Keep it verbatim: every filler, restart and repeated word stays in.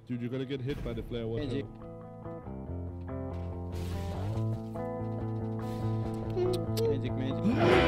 Dude, you're gonna get hit by the flare. Watch Magic. out. Magic, magic.